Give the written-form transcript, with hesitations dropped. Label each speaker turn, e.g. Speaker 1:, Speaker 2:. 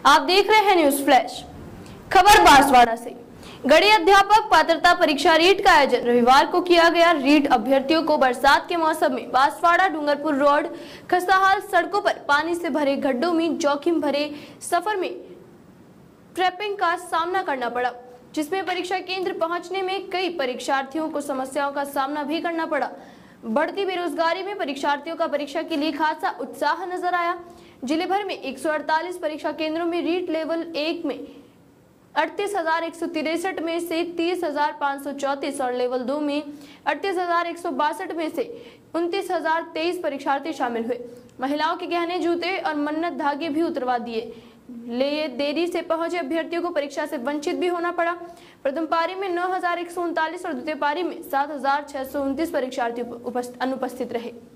Speaker 1: आप देख रहे हैं न्यूज फ्लैश। खबर बांसवाड़ा से। गणित अध्यापक पात्रता परीक्षा रीट का आयोजन रविवार को किया गया। रीट अभ्यर्थियों को बरसात के मौसम में बांसवाड़ा डूंगरपुर रोड खस्ताहाल सड़कों पर पानी से भरे गड्ढों में जोखिम भरे सफर में ट्रैपिंग का सामना करना पड़ा, जिसमें परीक्षा केंद्र पहुंचने में कई परीक्षार्थियों को समस्याओं का सामना भी करना पड़ा। बढ़ती बेरोजगारी में परीक्षार्थियों का परीक्षा के लिए खासा उत्साह नजर आया। जिले भर में 148 परीक्षा केंद्रों में रीट लेवल 1 में 38,163 में से 30,534 और लेवल 2 में 38,162 में से 29,023 परीक्षार्थी शामिल हुए। महिलाओं के गहने, जूते और मन्नत धागे भी उतरवा दिए। देरी से पहुंचे अभ्यर्थियों को परीक्षा से वंचित भी होना पड़ा। प्रथम पारी में 9,139 और द्वितीय पारी में 7,629 परीक्षार्थी अनुपस्थित रहे।